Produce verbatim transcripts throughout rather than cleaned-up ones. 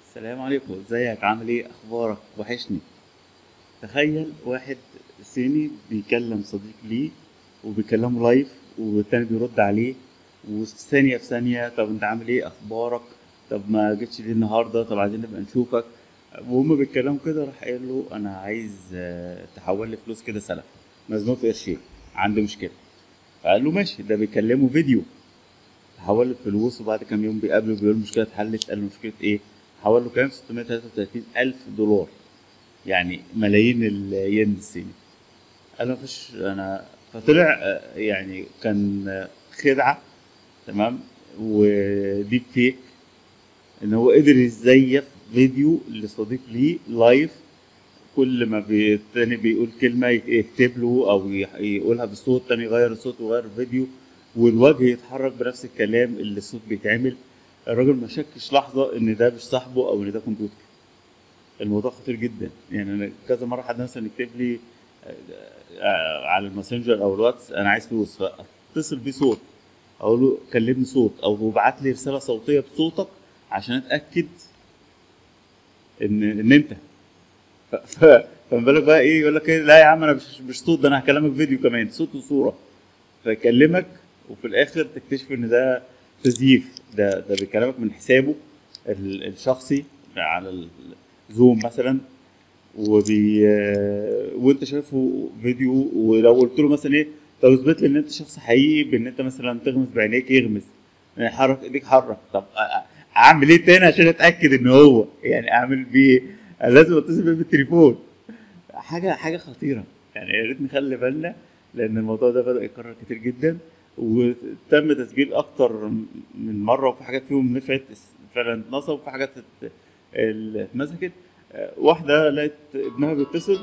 السلام عليكم، ازيك؟ عامل ايه؟ اخبارك؟ وحشني. تخيل واحد صيني بيكلم صديق ليه وبيكلمه لايف والتاني بيرد عليه، وثانية في ثانية. طب انت عامل ايه؟ اخبارك؟ طب ما جيتش ليه النهاردة؟ طب عايزين نبقى نشوفك. وهما بيتكلموا كده راح قايل له انا عايز آه، تحول لي فلوس كده سلف، مزنوق في قرشين، عندي مشكلة. فقال له ماشي. ده بيكلمه فيديو، حول له فلوس وبعد كام يوم بيقابله بيقول المشكله اتحلت. قال له مشكله ايه؟ حول له كام؟ ستمية وتلاتة وتلاتين الف دولار، يعني ملايين الين الصيني. قال له مفيش انا. فطلع آه، يعني كان آه، خدعه. تمام. وديب فيك، ان هو قدر يزيف فيديو لصديق ليه لايف. كل ما بي- التاني بيقول كلمة يكتب له أو يح- يقولها بالصوت، تاني يغير الصوت ويغير الفيديو، والوجه يتحرك بنفس الكلام اللي الصوت بيتعمل. الراجل ما شكش لحظة إن ده مش صاحبه أو إن ده كمبيوتر. الموضوع خطير جدا. يعني أنا كذا مرة حد مثلا يكتب لي آه، آه، على الماسنجر أو الواتس أنا عايز فلوس، فأتصل بيه صوت، أقول له كلمني صوت أو ابعت لي رسالة صوتية بصوتك عشان أتأكد إن إن أنت. ف- ف- فما بالك بقى ايه؟ يقول لك ايه؟ لا يا عم انا مش مش صوت، ده انا هكلمك فيديو كمان، صوت وصوره. فيكلمك وفي الاخر تكتشف ان ده تزييف. ده ده بيكلمك من حسابه ال- الشخصي على الزوم مثلا. وبي آه، وانت شايفه فيديو، ولو قلت له مثلا ايه، طب اثبت لي ان انت شخص حقيقي بان انت مثلا تغمز بعينيك، يغمز. يعني حرك ايديك، حرك. طب أ- أ- اعمل ايه تاني عشان اتاكد ان هو؟ يعني اعمل بيه ايه؟ أنا لازم اتصل بيه بالتليفون. حاجه حاجه خطيره. يعني يا ريت نخلي بالنا، لان الموضوع ده بدأ يتكرر كتير جدا، وتم تسجيل اكتر من مره، وفي حاجات فيهم نفعت فعلا اتنصب، وفي حاجات ات- اللي اتمسكت. آه، واحده لقت ابنها بيتصل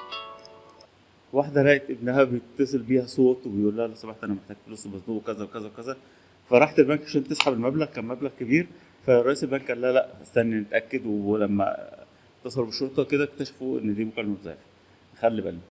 واحده لقت ابنها بيتصل بيها صوت وبيقول لها لو سمحت انا محتاج فلوس مزنوق كذا وكذا وكذا. فراحت البنك عشان تسحب المبلغ، كان مبلغ كبير. فرئيس البنك قال لها لا استني نتاكد، ولما اتصلوا بالشرطه كده اكتشفوا ان دي مكالمه مزيفه. خلي بالنا.